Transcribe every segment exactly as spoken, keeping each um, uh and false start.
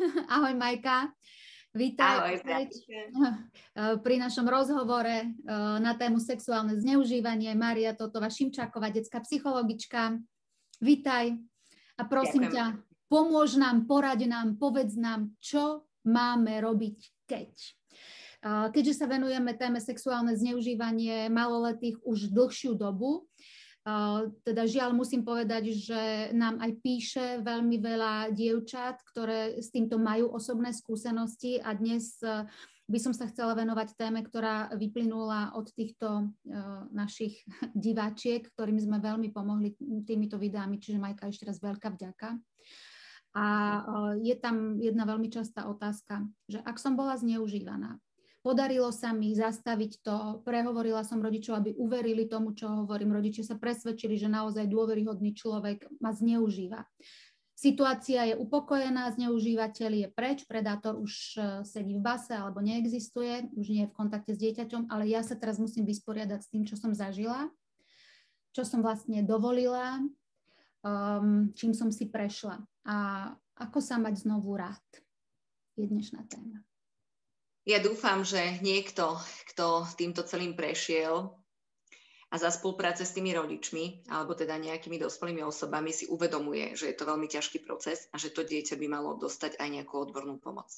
Ahoj Majka, vítaj Ahoj, pri našom rozhovore na tému sexuálne zneužívanie. Mária Totová Šimčáková, detská psychologička. Vítaj a prosím Ďakujem. ťa, pomôž nám, poraď nám, povedz nám, čo máme robiť keď. Keďže sa venujeme téme sexuálne zneužívanie maloletých už dlhšiu dobu, teda žiaľ musím povedať, že nám aj píše veľmi veľa dievčat, ktoré s týmto majú osobné skúsenosti a dnes by som sa chcela venovať téme, ktorá vyplynula od týchto našich diváčiek, ktorým sme veľmi pomohli týmito videami, čiže Majka, ešte raz veľká vďaka. A je tam jedna veľmi častá otázka, že ak som bola zneužívaná, podarilo sa mi zastaviť to, prehovorila som rodičov, aby uverili tomu, čo hovorím. Rodičia sa presvedčili, že naozaj dôveryhodný človek ma zneužíva. Situácia je upokojená, zneužívateľ je preč, predátor už sedí v base alebo neexistuje, už nie je v kontakte s dieťaťom, ale ja sa teraz musím vysporiadať s tým, čo som zažila, čo som vlastne dovolila, um, čím som si prešla a ako sa mať znovu rád. Je dnešná téma. Ja dúfam, že niekto, kto týmto celým prešiel a za spolupráce s tými rodičmi, alebo teda nejakými dospelými osobami si uvedomuje, že je to veľmi ťažký proces a že to dieťa by malo dostať aj nejakú odbornú pomoc.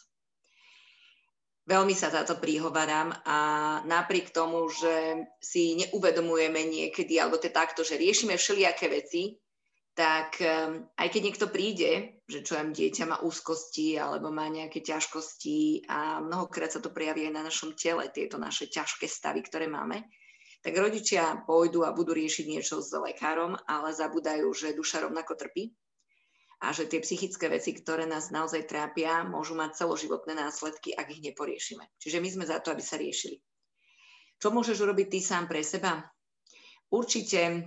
Veľmi sa za to prihováram a napriek tomu, že si neuvedomujeme niekedy, alebo to je takto, že riešime všelijaké veci, tak aj keď niekto príde, že čo viem, dieťa má úzkosti alebo má nejaké ťažkosti a mnohokrát sa to prejaví aj na našom tele, tieto naše ťažké stavy, ktoré máme, tak rodičia pôjdu a budú riešiť niečo s lekárom, ale zabúdajú, že duša rovnako trpí a že tie psychické veci, ktoré nás naozaj trápia, môžu mať celoživotné následky, ak ich neporiešime. Čiže my sme za to, aby sa riešili. Čo môžeš urobiť ty sám pre seba? Určite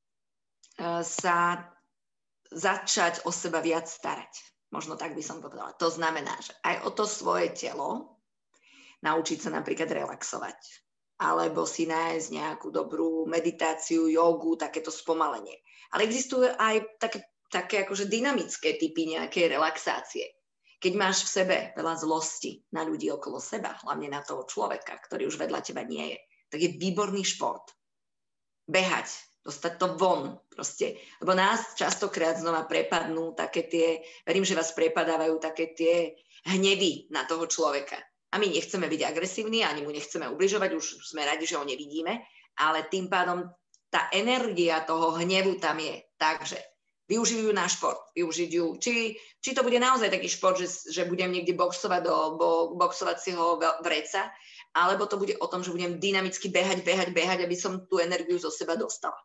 sa začať o seba viac starať. Možno tak by som povedala. To znamená, že aj o to svoje telo naučiť sa napríklad relaxovať. Alebo si nájsť nejakú dobrú meditáciu, jogu, takéto spomalenie. Ale existujú aj také, také akože dynamické typy nejakej relaxácie. Keď máš v sebe veľa zlosti na ľudí okolo seba, hlavne na toho človeka, ktorý už vedľa teba nie je, tak je výborný šport. Behať, dostať to von proste. Lebo nás častokrát znova prepadnú také tie, verím, že vás prepadávajú také tie hnevy na toho človeka. A my nechceme byť agresívni, ani mu nechceme ubližovať, už sme radi, že ho nevidíme, ale tým pádom tá energia toho hnevu tam je. Takže využijú na šport, využijú, či, či to bude naozaj taký šport, že, že budem niekde boxovať do bo, boxovacieho vreca, alebo to bude o tom, že budem dynamicky behať, behať, behať, aby som tú energiu zo seba dostala.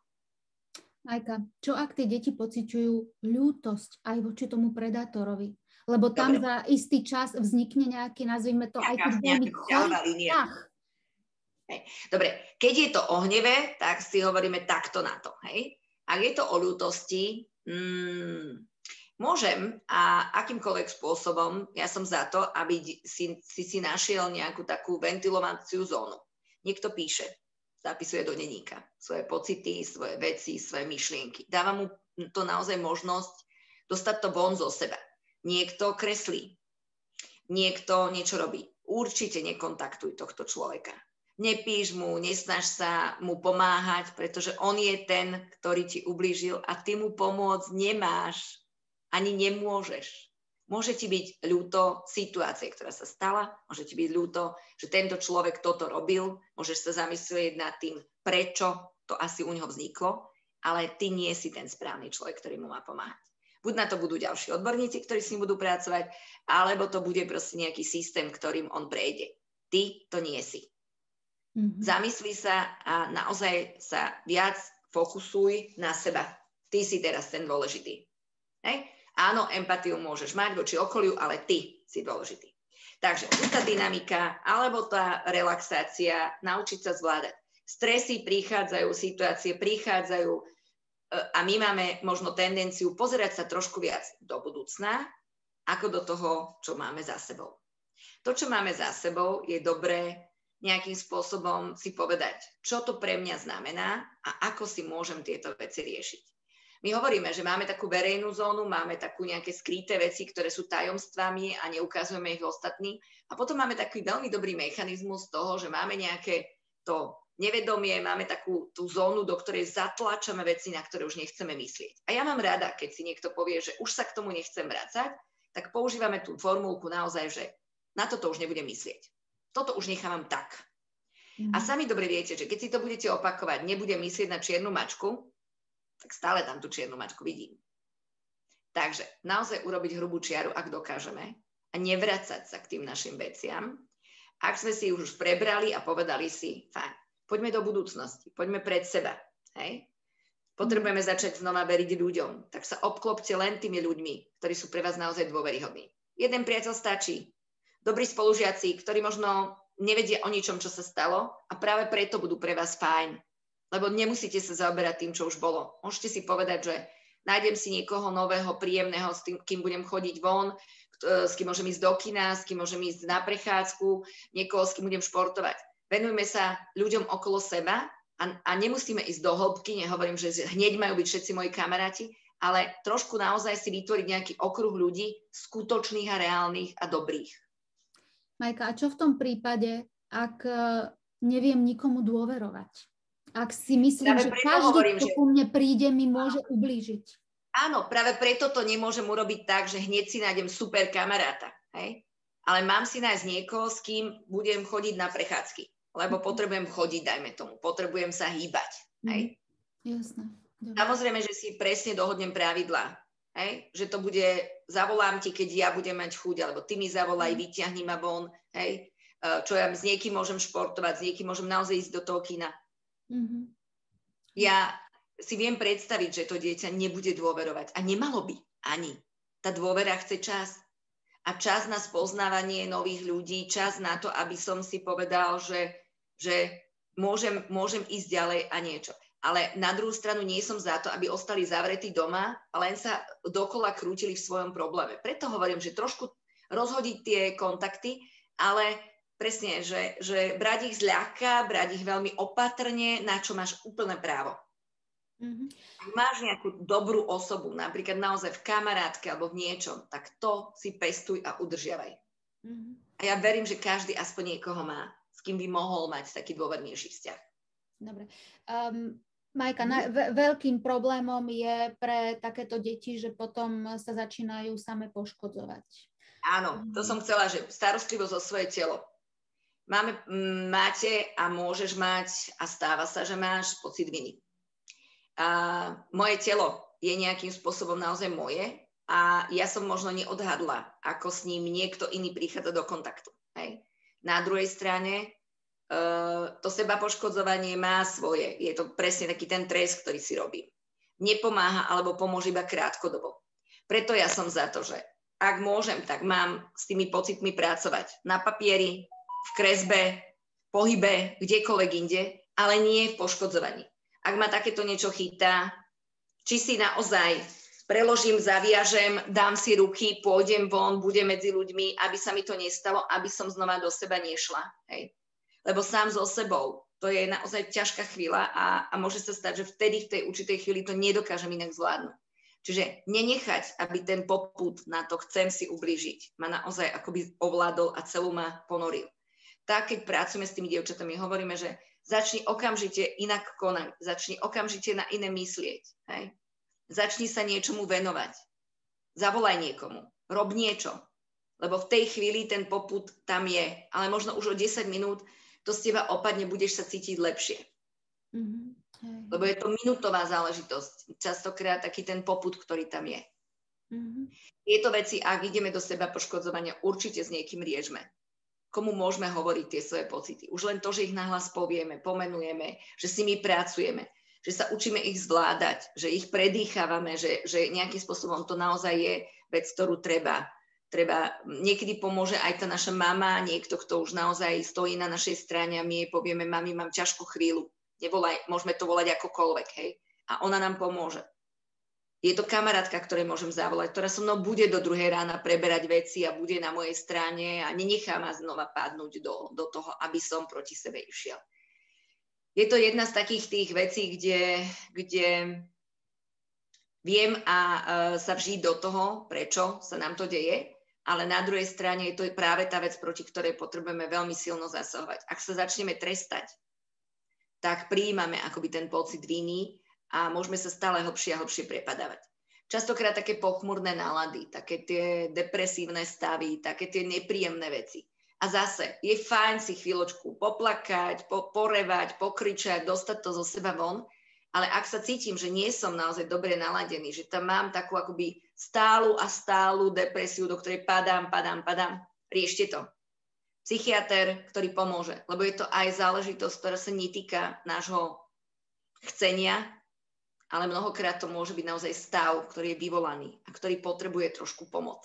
Majka, čo ak tie deti pociťujú ľútosť aj voči tomu predátorovi? Lebo tam Dobre. Za istý čas vznikne nejaký, nazvime to, aj keď veľmi chorý vzťah. Dobre, keď je to o hneve, tak si hovoríme takto na to. Hej? Ak je to o ľútosti, hmm, môžem a akýmkoľvek spôsobom, ja som za to, aby si si, si našiel nejakú takú ventilovaciu zónu. Niekto píše, zapisuje do denníka svoje pocity, svoje veci, svoje myšlienky. Dáva mu to naozaj možnosť dostať to von zo seba. Niekto kreslí, niekto niečo robí. Určite nekontaktuj tohto človeka. Nepíš mu, nesnaž sa mu pomáhať, pretože on je ten, ktorý ti ublížil a ty mu pomôcť nemáš, ani nemôžeš. Môže ti byť ľúto situácie, ktorá sa stala, môže ti byť ľúto, že tento človek toto robil, môžeš sa zamyslieť nad tým, prečo to asi u neho vzniklo, ale ty nie si ten správny človek, ktorý mu má pomáhať. Buď na to budú ďalší odborníci, ktorí s ním budú pracovať, alebo to bude proste nejaký systém, ktorým on prejde. Ty to nie si. Mm-hmm. Zamysli sa a naozaj sa viac fokusuj na seba. Ty si teraz ten dôležitý. Hej? Áno, empatiu môžeš mať voči okoliu, ale ty si dôležitý. Takže tá dynamika alebo tá relaxácia, naučiť sa zvládať. Stresy prichádzajú, situácie prichádzajú a my máme možno tendenciu pozerať sa trošku viac do budúcna, ako do toho, čo máme za sebou. To, čo máme za sebou, je dobré nejakým spôsobom si povedať, čo to pre mňa znamená a ako si môžem tieto veci riešiť. My hovoríme, že máme takú verejnú zónu, máme takú nejaké skryté veci, ktoré sú tajomstvami a neukazujeme ich ostatní. A potom máme taký veľmi dobrý mechanizmus toho, že máme nejaké to nevedomie, máme takú tú zónu, do ktorej zatlačame veci, na ktoré už nechceme myslieť. A ja mám rada, keď si niekto povie, že už sa k tomu nechcem vrácať, tak používame tú formulku naozaj, že na toto už nebudem myslieť. Toto už nechávam tak. Mm. A sami dobre viete, že keď si to budete opakovať, nebudem myslieť na čiernu mačku, tak stále tam tú čiernu mačku vidím. Takže naozaj urobiť hrubú čiaru, ak dokážeme, a nevracať sa k tým našim veciam. Ak sme si už prebrali a povedali si, fajn, poďme do budúcnosti, poďme pred seba. Hej? Potrebujeme začať znova veriť ľuďom, tak sa obklopte len tými ľuďmi, ktorí sú pre vás naozaj dôveryhodní. Jeden priateľ stačí. Dobrí spolužiaci, ktorí možno nevedia o ničom, čo sa stalo a práve preto budú pre vás fajn. Lebo nemusíte sa zaoberať tým, čo už bolo. Môžete si povedať, že nájdem si niekoho nového, príjemného, s tým, kým budem chodiť von, s kým môžem ísť do kina, s kým môžem ísť na prechádzku, niekoho, s kým budem športovať. Venujme sa ľuďom okolo seba a, a nemusíme ísť do hĺbky, nehovorím, že hneď majú byť všetci moji kamaráti, ale trošku naozaj si vytvoriť nejaký okruh ľudí skutočných a reálnych a dobrých. Majka, a čo v tom prípade, ak neviem nikomu dôverovať? Ak si myslím, práve že každý, hovorím, kto že... ku mne príde, mi môže ublížiť. Áno, práve preto to nemôžem urobiť tak, že hneď si nájdem super kamaráta. Hej? Ale mám si nájsť niekoho, s kým budem chodiť na prechádzky. Lebo mm. potrebujem chodiť, dajme tomu. Potrebujem sa hýbať. Hej? Mm. Jasné. Dobre. Samozrejme, že si presne dohodnem pravidlá. Hej? Že to bude, zavolám ti, keď ja budem mať chuť, alebo ty mi zavolaj, mm. vyťahni ma von. Hej? Čo ja s niekým môžem športovať, s niekým môžem naozaj ísť do toho kina. Mm-hmm. Ja si viem predstaviť, že to dieťa nebude dôverovať a nemalo by ani. Tá dôvera chce čas a čas na spoznávanie nových ľudí, čas na to, aby som si povedal, že, že môžem, môžem ísť ďalej a niečo. Ale na druhú stranu nie som za to, aby ostali zavretí doma a len sa dokola krútili v svojom probléme. Preto hovorím, že trošku rozhodiť tie kontakty, ale presne, že, že brať ich zľahka, brať ich veľmi opatrne, na čo máš úplné právo. Mm-hmm. Ak máš nejakú dobrú osobu, napríklad naozaj v kamarátke alebo v niečom, tak to si pestuj a udržiavaj. Mm-hmm. A ja verím, že každý aspoň niekoho má, s kým by mohol mať taký dôvernejší vzťah. Dobre. Um, Majka, mm-hmm. na, ve- veľkým problémom je pre takéto deti, že potom sa začínajú same poškodzovať. Áno, to som chcela, že starostlivosť o svoje telo. Máme, máte a môžeš mať a stáva sa, že máš pocit viny. A moje telo je nejakým spôsobom naozaj moje a ja som možno neodhadla, ako s ním niekto iný prichádza do kontaktu. Hej. Na druhej strane uh, to sebapoškodzovanie má svoje. Je to presne taký ten trest, ktorý si robím. Nepomáha alebo pomôže iba krátkodobo. Preto ja som za to, že ak môžem, tak mám s tými pocitmi pracovať na papieri, v kresbe, v pohybe, kdekoľvek inde, ale nie v poškodzovaní. Ak ma takéto niečo chytá, či si naozaj preložím, zaviažem, dám si ruky, pôjdem von, budem medzi ľuďmi, aby sa mi to nestalo, aby som znova do seba nešla. Hej. Lebo sám so sebou, to je naozaj ťažká chvíľa a, a môže sa stať, že vtedy v tej určitej chvíli to nedokážem inak zvládnuť. Čiže nenechať, aby ten popud na to chcem si ublížiť, ma naozaj akoby ovládol a celú ma ponoril. Tak, keď pracujeme s tými dievčatami, hovoríme, že začni okamžite inak konať, začni okamžite na iné myslieť. Hej? Začni sa niečomu venovať. Zavolaj niekomu, rob niečo, lebo v tej chvíli ten popud tam je, ale možno už o desať minút to z teba opadne, budeš sa cítiť lepšie. Mm-hmm. Lebo je to minútová záležitosť, častokrát taký ten popud, ktorý tam je. Mm-hmm. Tieto veci, ak ideme do seba poškodzovania, určite s niekým riešme. Komu môžeme hovoriť tie svoje pocity. Už len to, že ich nahlas povieme, pomenujeme, že si my pracujeme, že sa učíme ich zvládať, že ich predýchávame, že, že nejakým spôsobom to naozaj je vec, ktorú treba. treba. Niekedy pomôže aj tá naša mama, niekto, kto už naozaj stojí na našej strane a my jej povieme, mami, mám ťažkú chvíľu. Nevolaj, môžeme to volať akokoľvek, hej. A ona nám pomôže. Je to kamarátka, ktorej môžem zavolať, ktorá so mnou bude do druhej rána preberať veci a bude na mojej strane a nenechá ma znova padnúť do, do toho, aby som proti sebe išiel. Je to jedna z takých tých vecí, kde, kde viem a uh, sa vžiť do toho, prečo sa nám to deje, ale na druhej strane je to práve tá vec, proti ktorej potrebujeme veľmi silno zasahovať. Ak sa začneme trestať, tak prijímame akoby ten pocit viny a môžeme sa stále hlbšie a hlbšie prepadávať. Častokrát také pochmurné nálady, také tie depresívne stavy, také tie nepríjemné veci. A zase je fajn si chvíľočku poplakať, po, porevať, pokričať, dostať to zo seba von, ale ak sa cítim, že nie som naozaj dobre naladený, že tam mám takú akoby stálu a stálu depresiu, do ktorej padám, padám, padám, riešte to. Psychiater, ktorý pomôže, lebo je to aj záležitosť, ktorá sa netýka nášho chcenia, ale mnohokrát to môže byť naozaj stav, ktorý je vyvolaný a ktorý potrebuje trošku pomoc.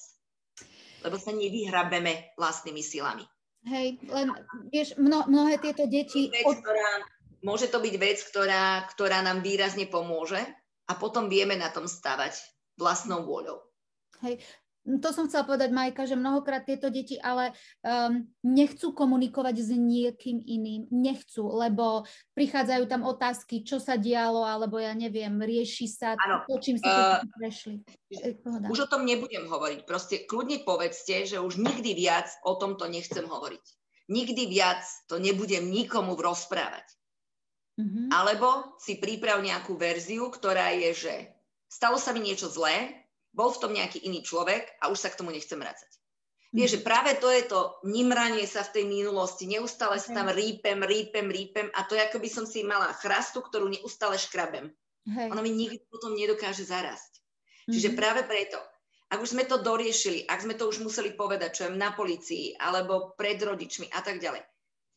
Lebo sa nevyhrabeme vlastnými silami. Hej, len vieš, mno, mnohé tieto deti... Vec, ktorá, môže to byť vec, ktorá, ktorá nám výrazne pomôže a potom vieme na tom stavať vlastnou vôľou. Hej, to som chcela povedať, Majka, že mnohokrát tieto deti ale um, nechcú komunikovať s niekým iným. Nechcú, lebo prichádzajú tam otázky, čo sa dialo, alebo ja neviem, rieši sa ano, to, čím si uh, prešli. Už o tom nebudem hovoriť. Proste kľudne povedzte, že už nikdy viac o tomto nechcem hovoriť. Nikdy viac to nebudem nikomu rozprávať. Uh-huh. Alebo si priprav nejakú verziu, ktorá je, že stalo sa mi niečo zlé, bol v tom nejaký iný človek a už sa k tomu nechcem vrácať. Mm. Vieš, že práve to je to nimranie sa v tej minulosti, neustále sa tam rýpem, rýpem, rýpem a to je, ako by som si mala chrastu, ktorú neustále škrabem. Hej. Ono mi nikdy potom nedokáže zarásť. Mm-hmm. Čiže práve preto, ak už sme to doriešili, ak sme to už museli povedať, čo je na polícii, alebo pred rodičmi a tak ďalej,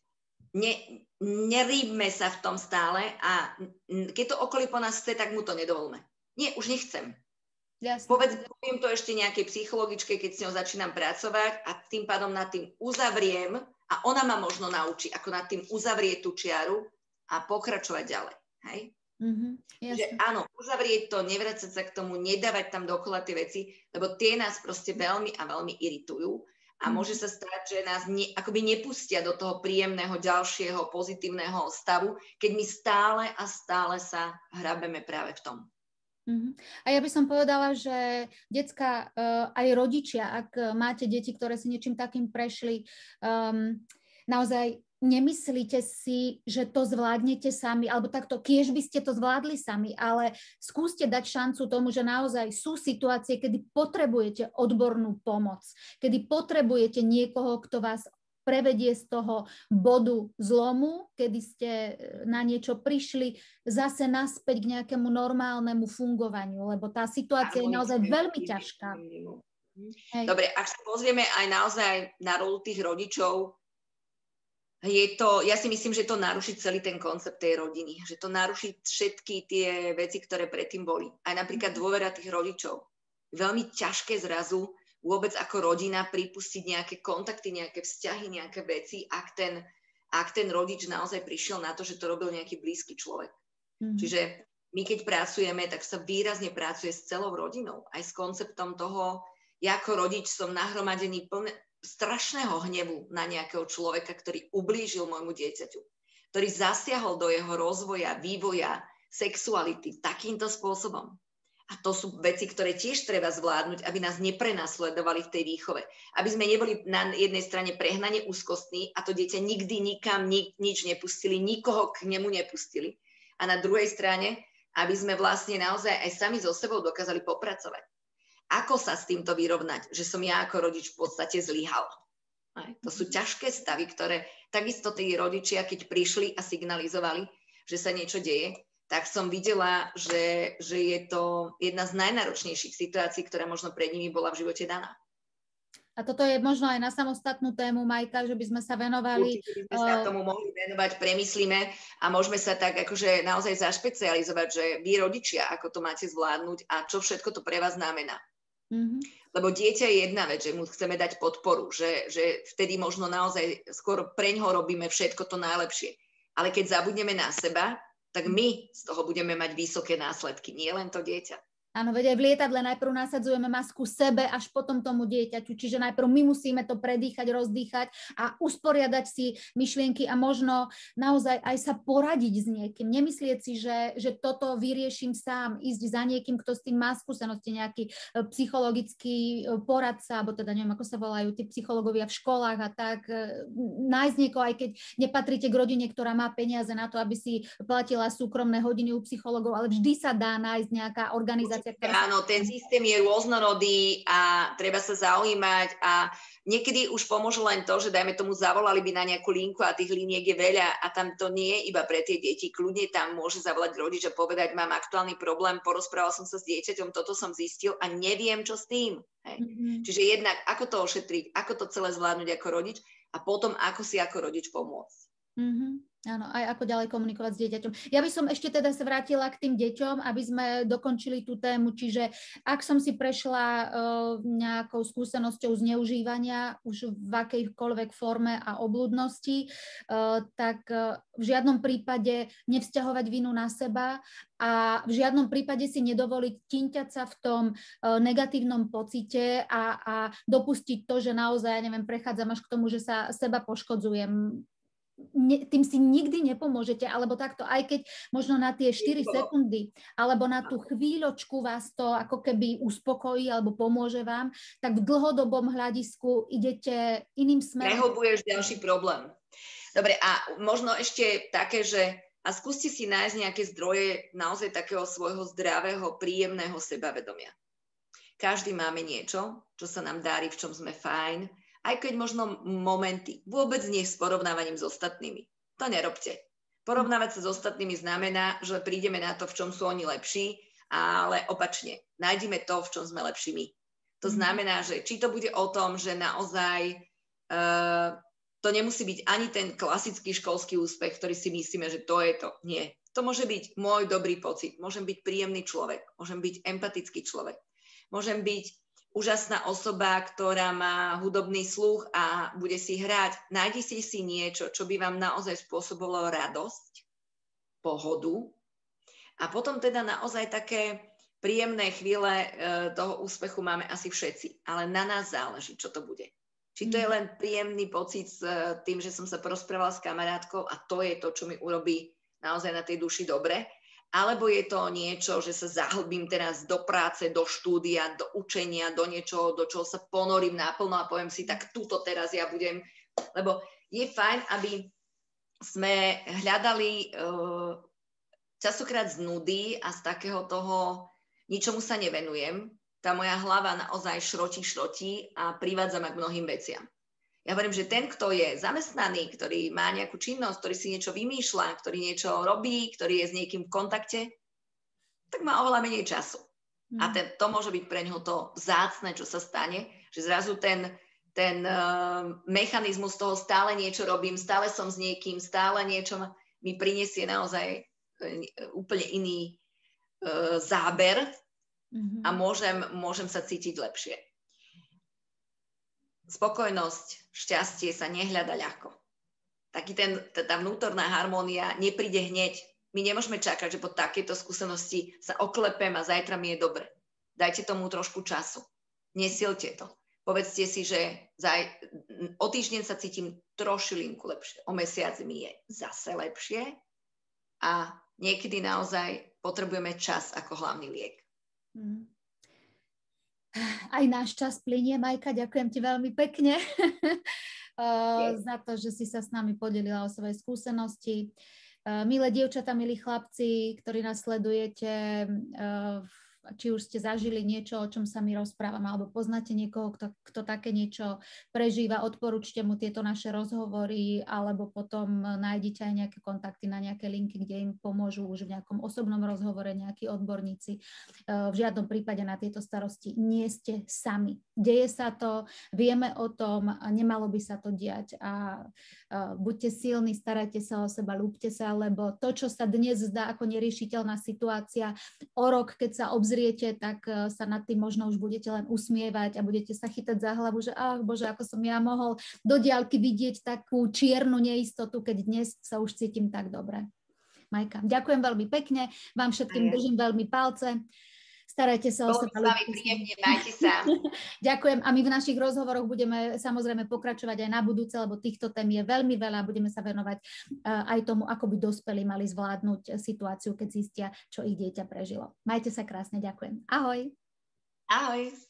ne, nerýbme sa v tom stále a keď to okolí po nás chce, tak mu to nedovolme. Nie, už nechcem. Jasne. Povedz, poviem to ešte nejakej psychologičke, keď s ňou začínam pracovať a tým pádom nad tým uzavriem a ona ma možno naučí, ako nad tým uzavrieť tú čiaru a pokračovať ďalej. Hej? Mm-hmm. Že áno, uzavrieť to, nevracať sa k tomu, nedávať tam dokola tie veci, lebo tie nás proste veľmi a veľmi iritujú a mm-hmm. môže sa stať, že nás ne, akoby nepustia do toho príjemného ďalšieho pozitívneho stavu, keď my stále a stále sa hrabeme práve v tom. Uh-huh. A ja by som povedala, že decká, uh, aj rodičia, ak máte deti, ktoré si niečím takým prešli, um, naozaj nemyslíte si, že to zvládnete sami, alebo takto, kiež by ste to zvládli sami, ale skúste dať šancu tomu, že naozaj sú situácie, kedy potrebujete odbornú pomoc, kedy potrebujete niekoho, kto vás prevedie z toho bodu zlomu, kedy ste na niečo prišli, zase naspäť k nejakému normálnemu fungovaniu, lebo tá situácia je naozaj veľmi ťažká. Hej. Dobre, ak sa pozrieme aj naozaj na rolu tých rodičov, je to, ja si myslím, že to naruší celý ten koncept tej rodiny, že to naruší všetky tie veci, ktoré predtým boli. Aj napríklad dôvera tých rodičov. Veľmi ťažké zrazu vôbec ako rodina pripustiť nejaké kontakty, nejaké vzťahy, nejaké veci, ak ten, ak ten rodič naozaj prišiel na to, že to robil nejaký blízky človek. Mm-hmm. Čiže my keď pracujeme, tak sa výrazne pracuje s celou rodinou, aj s konceptom toho, ja ako rodič som nahromadený plne strašného hnevu na nejakého človeka, ktorý ublížil môjmu dieťaťu, ktorý zasiahol do jeho rozvoja, vývoja, sexuality takýmto spôsobom. A to sú veci, ktoré tiež treba zvládnuť, aby nás neprenasledovali v tej výchove. Aby sme neboli na jednej strane prehnane úzkostní a to dieťa nikdy nikam ni- nič nepustili, nikoho k nemu nepustili. A na druhej strane, aby sme vlastne naozaj aj sami so sebou dokázali popracovať. Ako sa s týmto vyrovnať, že som ja ako rodič v podstate zlyhal. To sú ťažké stavy, ktoré takisto tí rodičia, keď prišli a signalizovali, že sa niečo deje, tak som videla, že, že je to jedna z najnáročnejších situácií, ktorá možno pred nimi bola v živote daná. A toto je možno aj na samostatnú tému, Majka, že by sme sa venovali... Určite by sme sa tomu mohli venovať, premyslíme a môžeme sa tak akože naozaj zašpecializovať, že vy rodičia, ako to máte zvládnuť a čo všetko to pre vás znamená. Mm-hmm. Lebo dieťa je jedna vec, že mu chceme dať podporu, že, že vtedy možno naozaj skôr preňho robíme všetko to najlepšie. Ale keď zabudneme na seba, tak my z toho budeme mať vysoké následky, nie len to dieťa. Áno, veď aj v lietadle najprv nasadzujeme masku sebe, až potom tomu dieťaťu. Čiže najprv my musíme to predýchať, rozdýchať a usporiadať si myšlienky a možno naozaj aj sa poradiť s niekým. Nemyslieť si, že, že toto vyrieším sám, ísť za niekým, kto s tým má skúsenosti, nejaký psychologický poradca, alebo teda neviem, ako sa volajú tí psychológovia v školách a tak. Nájsť niekoho, aj keď nepatríte k rodine, ktorá má peniaze na to, aby si platila súkromné hodiny u psychológov, ale vždy sa dá nájsť nejaká organizácia. Áno, ten systém je rôznorodý a treba sa zaujímať a niekedy už pomôže len to, že dajme tomu zavolali by na nejakú linku a tých liniek je veľa a tam to nie je iba pre tie deti. Kľudne tam môže zavolať rodič a povedať, mám aktuálny problém, porozprával som sa s dieťaťom, toto som zistil a neviem, čo s tým. Hej. Mm-hmm. Čiže jednak, ako to ošetriť, ako to celé zvládnuť ako rodič a potom, ako si ako rodič pomôcť. Mm-hmm. Áno, aj ako ďalej komunikovať s dieťaťom. Ja by som ešte teda sa vrátila k tým deťom, aby sme dokončili tú tému, čiže ak som si prešla uh, nejakou skúsenosťou zneužívania už v akejkoľvek forme a obludnosti, uh, tak uh, v žiadnom prípade nevzťahovať vinu na seba a v žiadnom prípade si nedovoliť tíňťať sa v tom uh, negatívnom pocite a, a dopustiť to, že naozaj, ja neviem, prechádzam až k tomu, že sa seba poškodzujem. Ne, tým si nikdy nepomôžete, alebo takto, aj keď možno na tie štyri sekundy, alebo na tú chvíľočku vás to ako keby uspokojí, alebo pomôže vám, tak v dlhodobom hľadisku idete iným smerom. Prehlbuješ ďalší problém. Dobre, a možno ešte také, že a skúste si nájsť nejaké zdroje naozaj takého svojho zdravého, príjemného sebavedomia. Každý máme niečo, čo sa nám darí, v čom sme fajn, aj keď možno momenty, vôbec nie s porovnávaním s ostatnými. To nerobte. Porovnávať sa s ostatnými znamená, že prídeme na to, v čom sú oni lepší, ale opačne, nájdime to, v čom sme lepší my. To znamená, že či to bude o tom, že naozaj uh, to nemusí byť ani ten klasický školský úspech, ktorý si myslíme, že to je to. Nie. To môže byť môj dobrý pocit. Môžem byť príjemný človek. Môžem byť empatický človek. Môžem byť úžasná osoba, ktorá má hudobný sluch a bude si hrať. Nájdite si niečo, čo by vám naozaj spôsobilo radosť, pohodu a potom teda naozaj také príjemné chvíle e, toho úspechu máme asi všetci, ale na nás záleží, čo to bude. Či to je len príjemný pocit s e, tým, že som sa porozprávala s kamarátkou a to je to, čo mi urobí naozaj na tej duši dobre, alebo je to niečo, že sa zahlbím teraz do práce, do štúdia, do učenia, do niečoho, do čoho sa ponorím naplno a poviem si, tak tuto teraz ja budem. Lebo je fajn, aby sme hľadali uh, častokrát z nudy a z takého toho, ničomu sa nevenujem. Tá moja hlava naozaj šrotí, šrotí a privádza ma k mnohým veciam. Ja hovorím, že ten, kto je zamestnaný, ktorý má nejakú činnosť, ktorý si niečo vymýšľa, ktorý niečo robí, ktorý je s niekým v kontakte, tak má oveľa menej času. Mm. A ten, to môže byť pre ňoho to vzácne, čo sa stane, že zrazu ten, ten uh, mechanizmus toho stále niečo robím, stále som s niekým, stále niečo mi prinesie naozaj uh, úplne iný uh, záber mm-hmm. a môžem, môžem sa cítiť lepšie. Spokojnosť, šťastie sa nehľada ľahko. Taký ten, tá vnútorná harmónia nepríde hneď. My nemôžeme čakať, že po takejto skúsenosti sa oklepem a zajtra mi je dobre. Dajte tomu trošku času. Nesilte to. Povedzte si, že zaj... o týždeň sa cítim trošilinku lepšie. O mesiac mi je zase lepšie a niekedy naozaj potrebujeme čas ako hlavný liek. Mm. Aj náš čas plynie, Majka, ďakujem ti veľmi pekne za to, že si sa s nami podelila o svoje skúsenosti. Milé dievčatá, milí chlapci, ktorí nás sledujete, či už ste zažili niečo, o čom sa my rozprávame, alebo poznáte niekoho, kto, kto také niečo prežíva, odporúčte mu tieto naše rozhovory, alebo potom nájdete aj nejaké kontakty na nejaké linky, kde im pomôžu už v nejakom osobnom rozhovore nejakí odborníci. V žiadnom prípade na tieto starosti nie ste sami. Deje sa to, vieme o tom, nemalo by sa to diať a buďte silní, starajte sa o seba, ľúbte sa, lebo to, čo sa dnes zdá ako neriešiteľná situácia, o rok, keď sa obzriete, tak sa nad tým možno už budete len usmievať a budete sa chytať za hlavu, že ach Bože, ako som ja mohol do diaľky vidieť takú čiernu neistotu, keď dnes sa už cítim tak dobre. Majka, ďakujem veľmi pekne, vám všetkým držím veľmi palce. Starajte sa o seba. Bolo s vami príjemne, majte sa. Ďakujem a my v našich rozhovoroch budeme samozrejme pokračovať aj na budúce, lebo týchto tém je veľmi veľa. Budeme sa venovať uh, aj tomu, ako by dospelí mali zvládnuť situáciu, keď zistia, čo ich dieťa prežilo. Majte sa krásne, ďakujem. Ahoj. Ahoj.